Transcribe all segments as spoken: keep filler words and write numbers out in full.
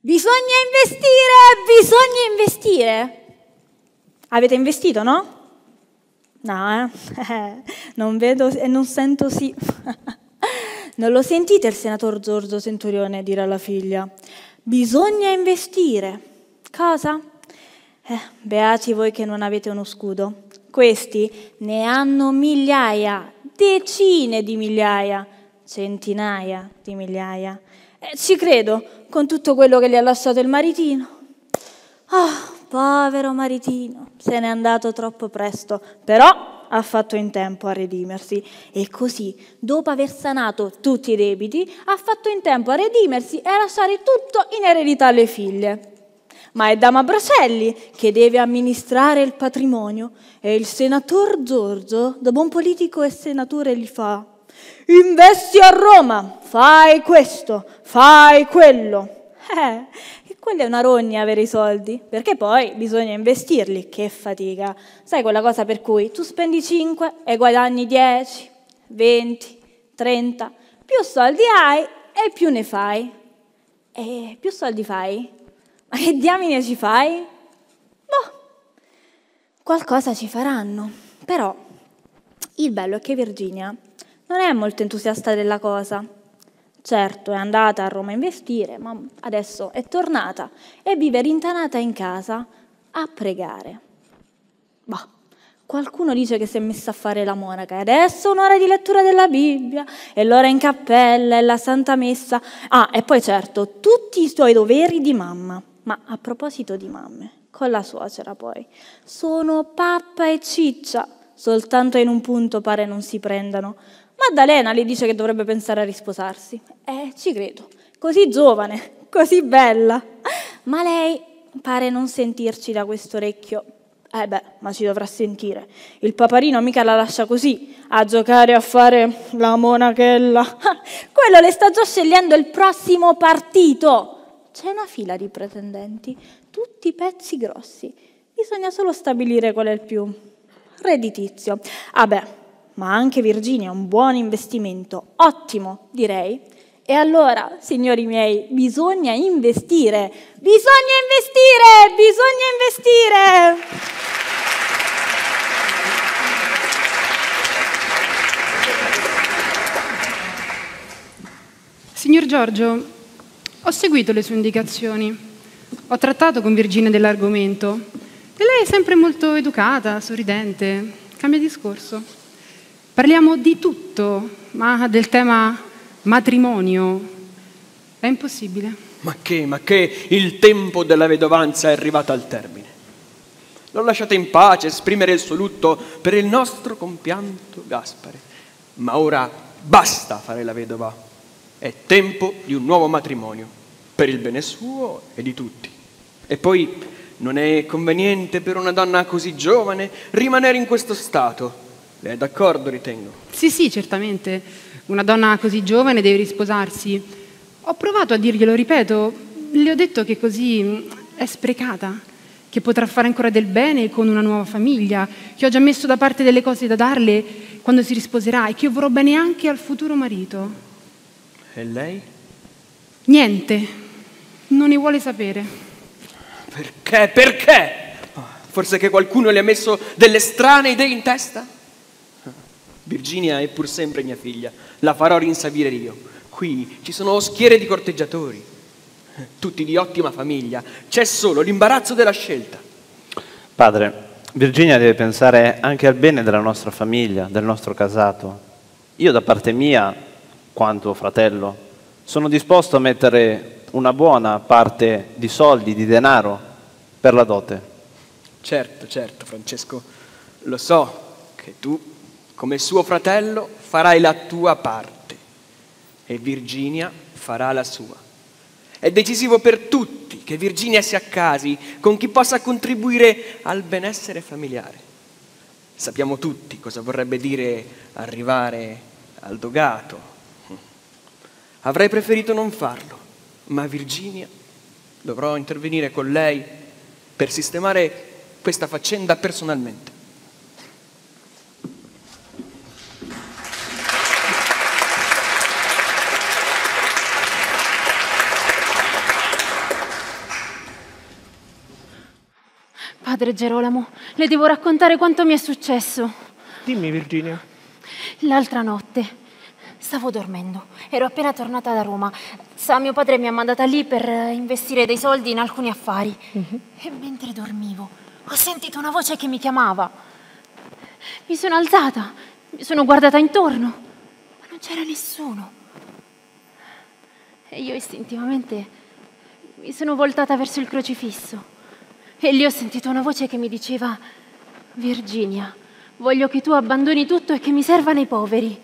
Bisogna investire, bisogna investire. Avete investito, no? No, eh? Non vedo e non sento sì. Non lo sentite il senatore Giorgio Centurione dire alla figlia? Bisogna investire. Cosa? Eh, beati voi che non avete uno scudo. Questi ne hanno migliaia, decine di migliaia, centinaia di migliaia. Eh, ci credo, con tutto quello che gli ha lasciato il maritino. Ah, oh, povero maritino, se n'è andato troppo presto, però ha fatto in tempo a redimersi. E così, dopo aver sanato tutti i debiti, ha fatto in tempo a redimersi e a lasciare tutto in eredità alle figlie. Ma è Dama Bracelli che deve amministrare il patrimonio e il senator Giorgio, da buon politico e senatore, gli fa: investi a Roma, fai questo, fai quello. Eh, e quella è una rogna avere i soldi, perché poi bisogna investirli, che fatica. Sai quella cosa per cui tu spendi cinque e guadagni dieci, venti, trenta, più soldi hai e più ne fai. E più soldi fai? Ma che diamine ci fai? Boh, qualcosa ci faranno. Però il bello è che Virginia non è molto entusiasta della cosa. Certo, è andata a Roma a investire, ma adesso è tornata e vive rintanata in casa a pregare. Bah, qualcuno dice che si è messa a fare la monaca e adesso è un'ora di lettura della Bibbia e l'ora in cappella e la Santa Messa. Ah, e poi certo, tutti i suoi doveri di mamma. Ma a proposito di mamme, con la suocera poi, sono pappa e ciccia, soltanto in un punto pare non si prendano. Maddalena le dice che dovrebbe pensare a risposarsi. Eh, ci credo, così giovane, così bella. Ma lei pare non sentirci da questo orecchio. Eh beh, ma ci dovrà sentire. Il paparino mica la lascia così, a giocare a fare la monachella. Quello le sta già scegliendo il prossimo partito. C'è una fila di pretendenti, tutti pezzi grossi. Bisogna solo stabilire qual è il più redditizio. Ah beh, ma anche Virginia è un buon investimento, ottimo direi. E allora, signori miei, bisogna investire, bisogna investire, bisogna investire! Signor Giorgio, ho seguito le sue indicazioni, ho trattato con Virginia dell'argomento e lei è sempre molto educata, sorridente, cambia discorso. Parliamo di tutto, ma del tema matrimonio è impossibile. Ma che, ma che il tempo della vedovanza è arrivato al termine. L'ho lasciata in pace esprimere il suo lutto per il nostro compianto Gaspare, ma ora basta fare la vedova. È tempo di un nuovo matrimonio, per il bene suo e di tutti. E poi non è conveniente per una donna così giovane rimanere in questo stato. Lei è d'accordo, ritengo? Sì, sì, certamente. Una donna così giovane deve risposarsi. Ho provato a dirglielo, ripeto, le ho detto che così è sprecata, che potrà fare ancora del bene con una nuova famiglia, che ho già messo da parte delle cose da darle quando si risposerà e che io vorrò bene anche al futuro marito. E lei? Niente, non ne vuole sapere. Perché? Perché? Forse che qualcuno le ha messo delle strane idee in testa? Virginia è pur sempre mia figlia, la farò rinsavire io. Qui ci sono schiere di corteggiatori, tutti di ottima famiglia, c'è solo l'imbarazzo della scelta. Padre, Virginia deve pensare anche al bene della nostra famiglia, del nostro casato. Io da parte mia, quanto fratello, sono disposto a mettere una buona parte di soldi, di denaro, per la dote. Certo, certo, Francesco, lo so che tu, come suo fratello, farai la tua parte e Virginia farà la sua. È decisivo per tutti che Virginia si accasi con chi possa contribuire al benessere familiare. Sappiamo tutti cosa vorrebbe dire arrivare al dogato. Avrei preferito non farlo, ma Virginia dovrò intervenire con lei per sistemare questa faccenda personalmente. Padre Gerolamo, le devo raccontare quanto mi è successo. Dimmi, Virginia. L'altra notte stavo dormendo, ero appena tornata da Roma. Sa, mio padre mi ha mandata lì per investire dei soldi in alcuni affari. Uh-huh. E mentre dormivo ho sentito una voce che mi chiamava. Mi sono alzata, mi sono guardata intorno, ma non c'era nessuno. E io istintivamente mi sono voltata verso il crocifisso e lì ho sentito una voce che mi diceva: Virginia, voglio che tu abbandoni tutto e che mi serva nei poveri.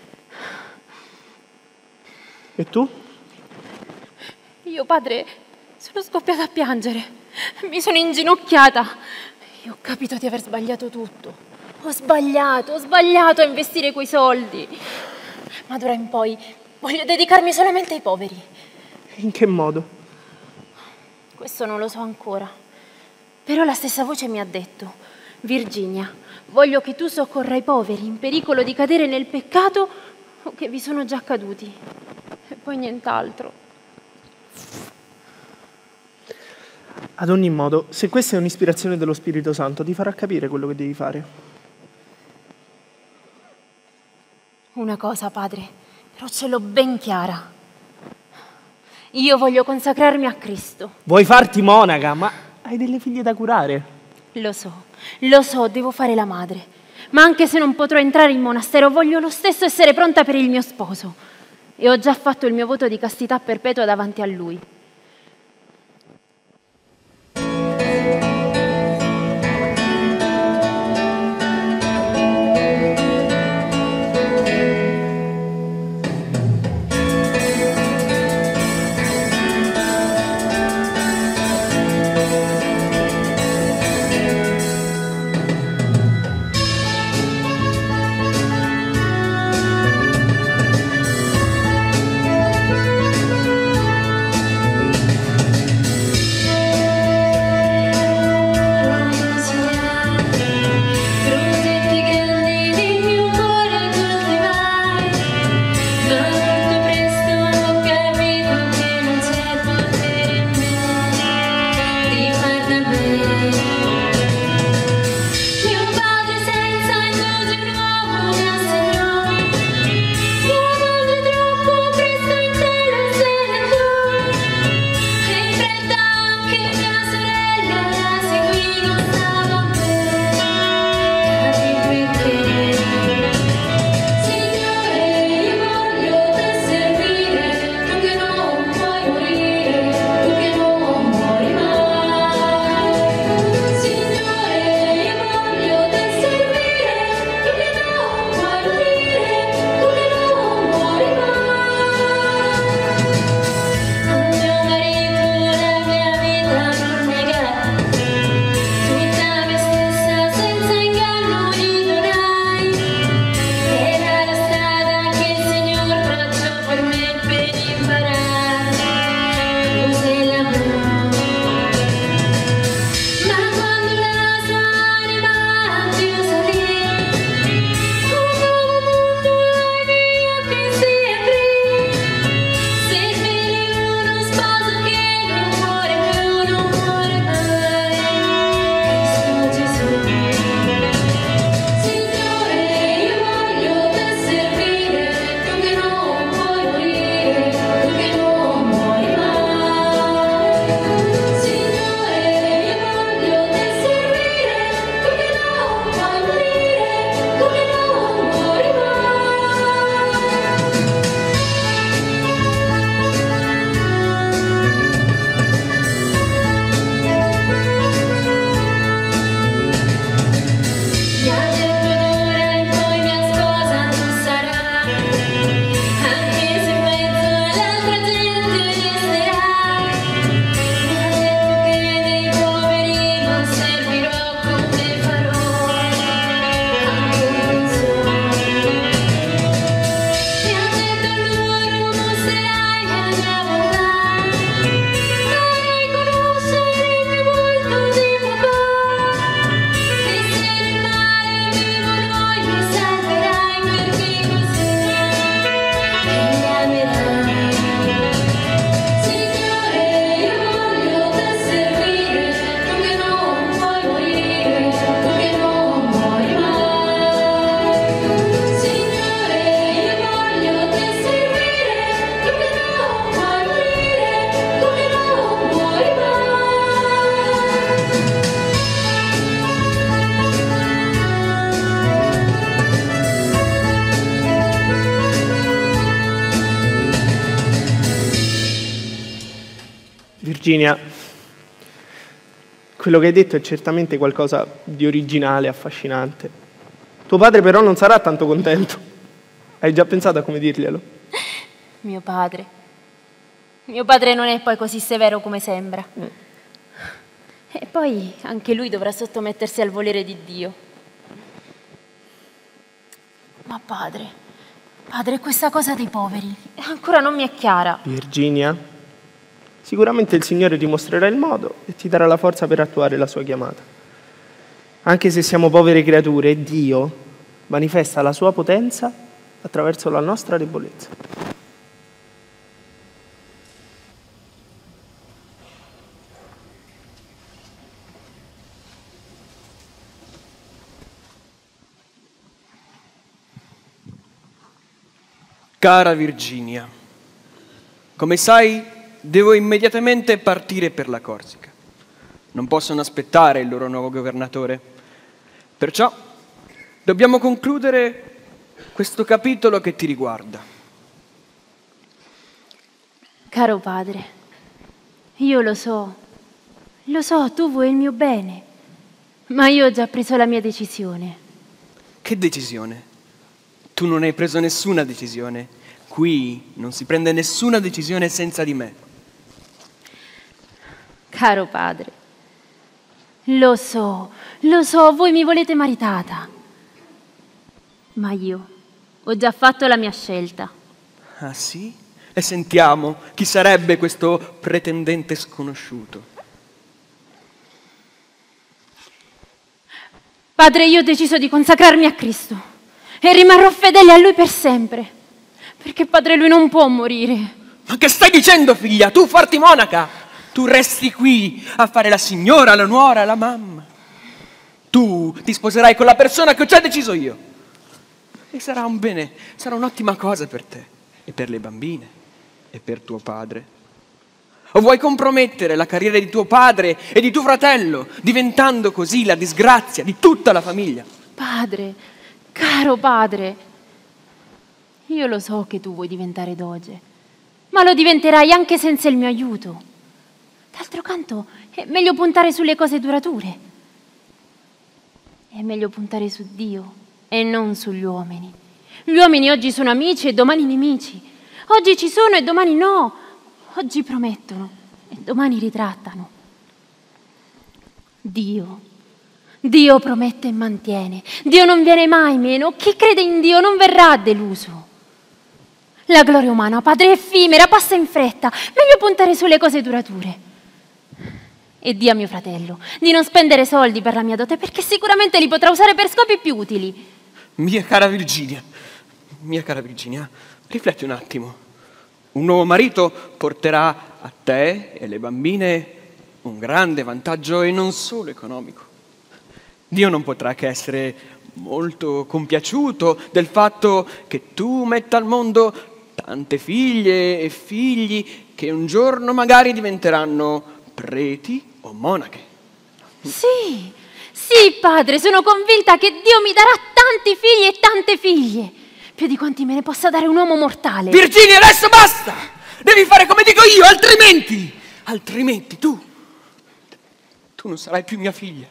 E tu? Io, padre, sono scoppiata a piangere. Mi sono inginocchiata e ho capito di aver sbagliato tutto. Ho sbagliato, ho sbagliato a investire quei soldi. Ma d'ora in poi voglio dedicarmi solamente ai poveri. In che modo? Questo non lo so ancora. Però la stessa voce mi ha detto: Virginia, voglio che tu soccorra i poveri in pericolo di cadere nel peccato o che vi sono già caduti. E poi nient'altro. Ad ogni modo, se questa è un'ispirazione dello Spirito Santo, ti farà capire quello che devi fare. Una cosa, padre, però ce l'ho ben chiara. Io voglio consacrarmi a Cristo. Vuoi farti monaca, ma hai delle figlie da curare. Lo so, lo so, devo fare la madre. Ma anche se non potrò entrare in monastero, voglio lo stesso essere pronta per il mio sposo. E ho già fatto il mio voto di castità perpetua davanti a lui. Virginia, quello che hai detto è certamente qualcosa di originale, affascinante. Tuo padre però non sarà tanto contento. Hai già pensato a come dirglielo? Mio padre. Mio padre non è poi così severo come sembra. Mm. E poi anche lui dovrà sottomettersi al volere di Dio. Ma padre, padre, questa cosa dei poveri ancora non mi è chiara. Virginia, sicuramente il Signore ti mostrerà il modo e ti darà la forza per attuare la sua chiamata. Anche se siamo povere creature, Dio manifesta la sua potenza attraverso la nostra debolezza. Cara Virginia, come sai, devo immediatamente partire per la Corsica. Non possono aspettare il loro nuovo governatore. Perciò dobbiamo concludere questo capitolo che ti riguarda. Caro padre, io lo so, lo so, tu vuoi il mio bene, ma io ho già preso la mia decisione. Che decisione? Tu non hai preso nessuna decisione. Qui non si prende nessuna decisione senza di me. Caro padre, lo so, lo so, voi mi volete maritata, ma io ho già fatto la mia scelta. Ah sì? E sentiamo, chi sarebbe questo pretendente sconosciuto? Padre, io ho deciso di consacrarmi a Cristo e rimarrò fedele a Lui per sempre, perché padre, Lui non può morire. Ma che stai dicendo, figlia? Tu farti monaca? Tu resti qui a fare la signora, la nuora, la mamma. Tu ti sposerai con la persona che ho già deciso io. E sarà un bene, sarà un'ottima cosa per te e per le bambine e per tuo padre. O vuoi compromettere la carriera di tuo padre e di tuo fratello, diventando così la disgrazia di tutta la famiglia? Padre, caro padre, io lo so che tu vuoi diventare doge, ma lo diventerai anche senza il mio aiuto. D'altro canto, è meglio puntare sulle cose durature. È meglio puntare su Dio e non sugli uomini. Gli uomini oggi sono amici e domani nemici. Oggi ci sono e domani no. Oggi promettono e domani ritrattano. Dio, Dio promette e mantiene. Dio non viene mai meno. Chi crede in Dio non verrà deluso. La gloria umana, padre, è effimera, passa in fretta. Meglio puntare sulle cose durature. E di a mio fratello di non spendere soldi per la mia dote, perché sicuramente li potrà usare per scopi più utili. Mia cara Virginia, mia cara Virginia, rifletti un attimo. Un nuovo marito porterà a te e alle bambine un grande vantaggio e non solo economico. Dio non potrà che essere molto compiaciuto del fatto che tu metta al mondo tante figlie e figli che un giorno magari diventeranno preti o monache. Sì, sì, padre, sono convinta che Dio mi darà tanti figli e tante figlie, più di quanti me ne possa dare un uomo mortale. Virginia, adesso basta! Devi fare come dico io, altrimenti, altrimenti tu, tu non sarai più mia figlia.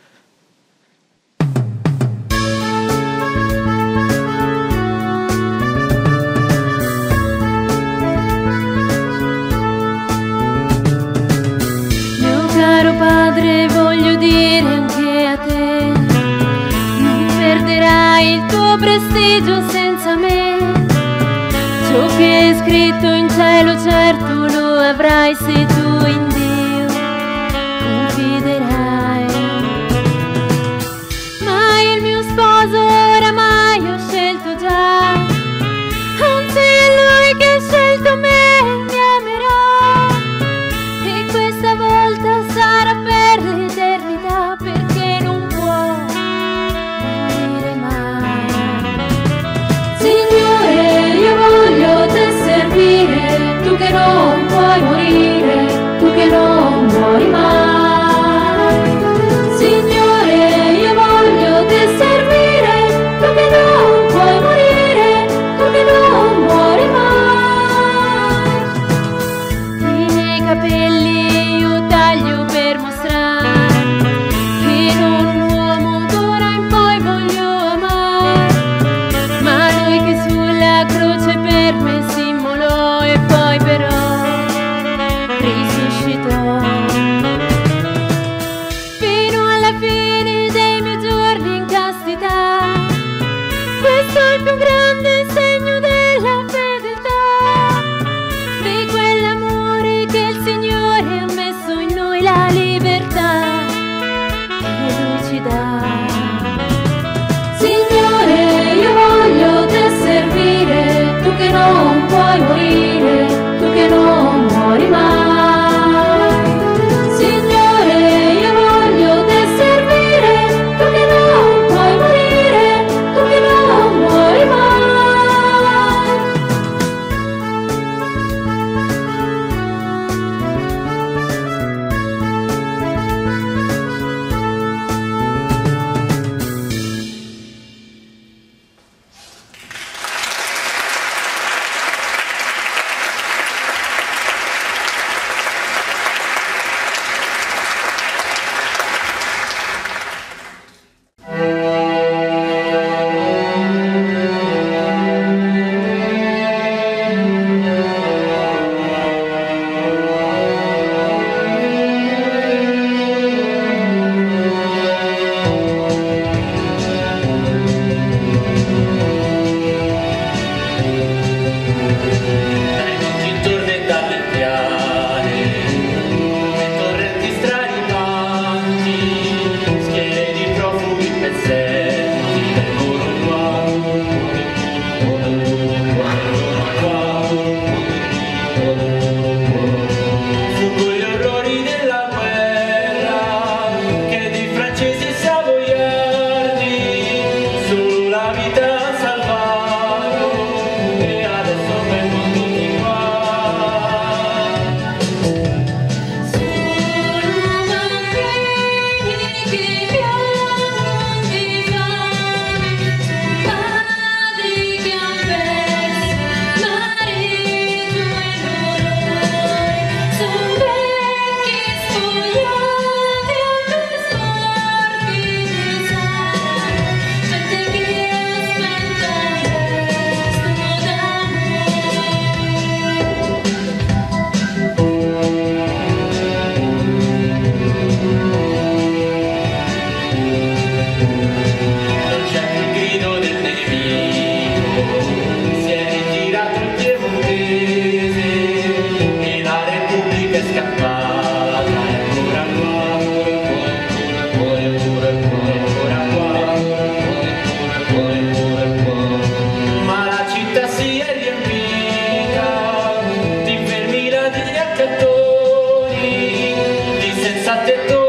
Caro padre, voglio dire anche a te, non perderai il tuo prestigio senza me. Ciò che è scritto in cielo certo lo avrai se tu in Dio confiderai. Ma il mio sposo oramai ho scelto già, anzi è lui che ha scelto me, mi amerà. E questa volta sarà per l'eternità, perché non può morire mai. Signore, io voglio te servire, tu che non puoi morire, tu che non muori mai. Signore, io voglio te servire, tu che non puoi morire, tu che non muori mai. I miei capelli risuscitò. Fino alla fine dei miei giorni in castità, questo è il più grande segno della fedeltà, di quell'amore che il Signore ha messo in noi, la libertà che Lui ci dà. Signore, io voglio te servire, tu che non puoi morire, tu che non muori mai. Signore, io voglio te servire, tu che non puoi morire, tu che non muori mai. Di senza tetto